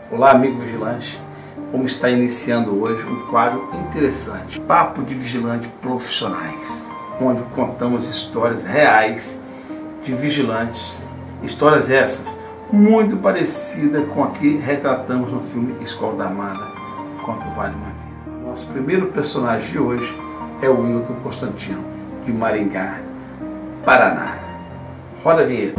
Olá, amigo vigilante. Vamos estar iniciando hoje um quadro interessante, Papo de Vigilante Profissionais, onde contamos histórias reais de vigilantes, histórias essas muito parecidas com a que retratamos no filme Escola da Armada, Quanto Vale uma Vida. Nosso primeiro personagem de hoje é o Wilton Constantino, de Maringá, Paraná. Roda a vinheta.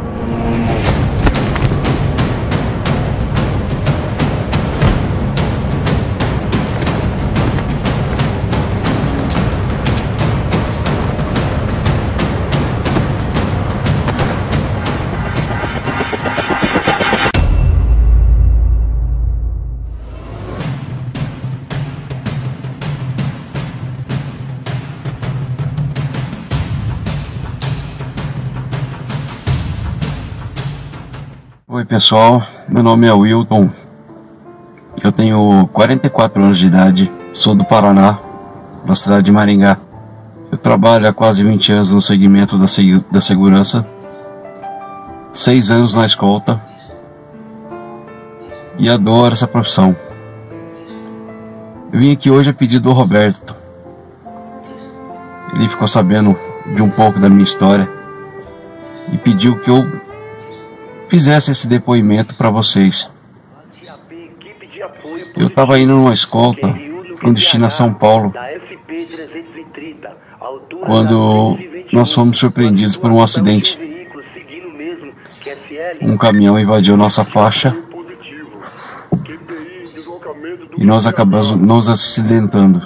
Oi pessoal, meu nome é Wilton, eu tenho 44 anos de idade, sou do Paraná, da cidade de Maringá. Eu trabalho há quase 20 anos no segmento da segurança, 6 anos na escolta e adoro essa profissão. Eu vim aqui hoje a pedido do Roberto. Ele ficou sabendo de um pouco da minha história e pediu que eu fizesse esse depoimento para vocês. Eu estava indo numa escolta com destino a São Paulo, quando nós fomos surpreendidos por um acidente. Um caminhão invadiu nossa faixa e nós acabamos nos acidentando.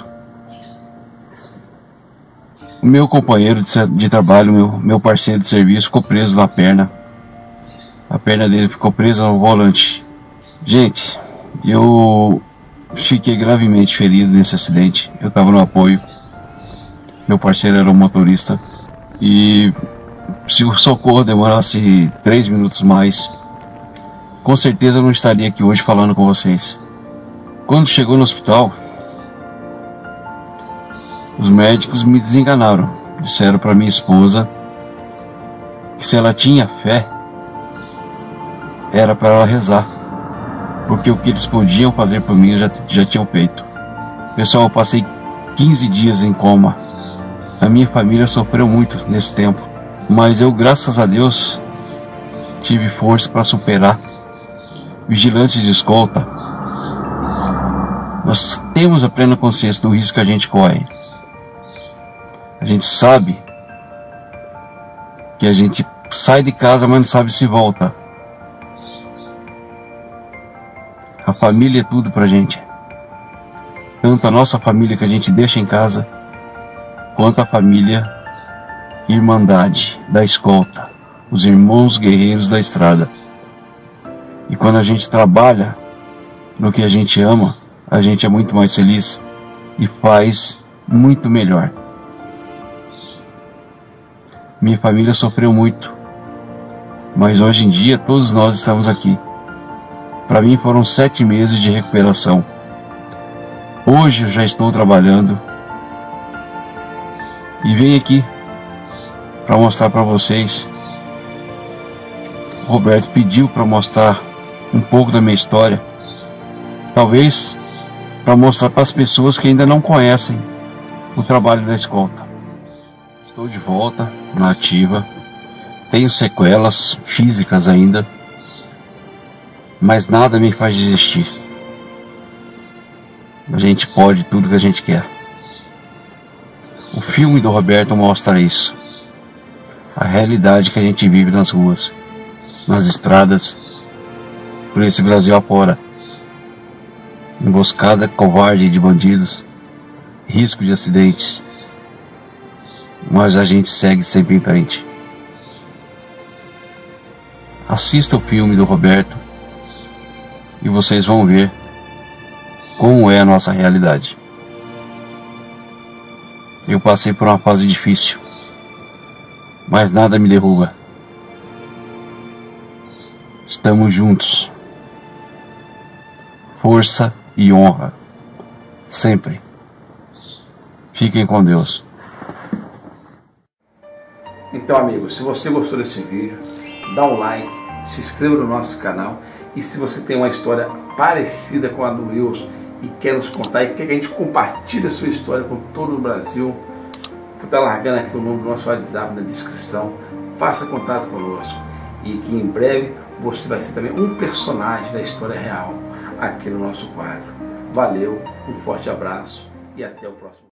O meu companheiro de trabalho, meu parceiro de serviço, ficou preso na perna. A perna dele ficou presa no volante. Gente, eu fiquei gravemente ferido nesse acidente. Eu estava no apoio. Meu parceiro era o motorista. E se o socorro demorasse 3 minutos mais, com certeza eu não estaria aqui hoje falando com vocês. Quando chegou no hospital, os médicos me desenganaram. Disseram para minha esposa que se ela tinha fé, era para ela rezar, porque o que eles podiam fazer por mim já tinham feito. Pessoal, eu passei 15 dias em coma. A minha família sofreu muito nesse tempo, mas eu, graças a Deus, tive força para superar. Vigilantes de escolta, nós temos a plena consciência do risco que a gente corre. A gente sabe que a gente sai de casa, mas não sabe se volta. A família é tudo pra gente. Tanto a nossa família que a gente deixa em casa, quanto a família Irmandade da escolta, os irmãos guerreiros da estrada. E quando a gente trabalha no que a gente ama, a gente é muito mais feliz e faz muito melhor. Minha família sofreu muito, mas hoje em dia todos nós estamos aqui. Para mim foram 7 meses de recuperação. Hoje eu já estou trabalhando e venho aqui para mostrar para vocês. O Roberto pediu para mostrar um pouco da minha história, talvez para mostrar para as pessoas que ainda não conhecem o trabalho da escolta. Estou de volta na ativa, tenho sequelas físicas ainda, mas nada me faz desistir. A gente pode tudo que a gente quer. O filme do Roberto mostra isso. A realidade que a gente vive nas ruas, nas estradas, por esse Brasil afora. Emboscada covarde de bandidos, risco de acidentes. Mas a gente segue sempre em frente. Assista o filme do Roberto e vocês vão ver como é a nossa realidade. Eu passei por uma fase difícil, mas nada me derruba. Estamos juntos. Força e honra, sempre. Fiquem com Deus. Então, amigos, se você gostou desse vídeo, dá um like, se inscreva no nosso canal E se você tem uma história parecida com a do Wilson e quer nos contar e quer que a gente compartilhe a sua história com todo o Brasil, vou estar largando aqui o número do nosso WhatsApp na descrição. Faça contato conosco e que em breve você vai ser também um personagem da história real aqui no nosso quadro. Valeu, um forte abraço e até o próximo.